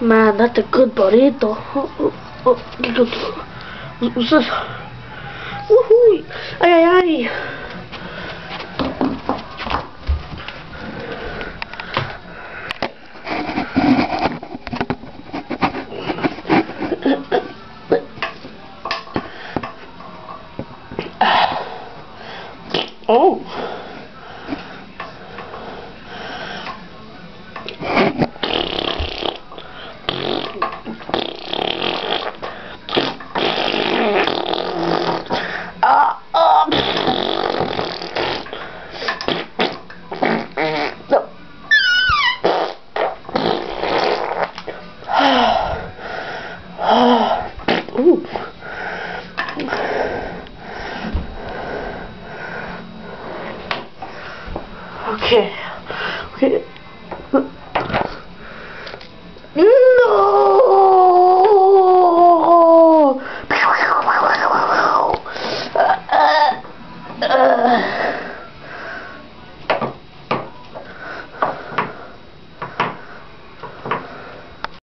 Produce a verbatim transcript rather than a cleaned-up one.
Man, that's a good burrito. Oh, oh, oh. What's this? Woohoo! Ay, ay, ay. Oh. Uh, uh. No. Ooh. Okay. Okay.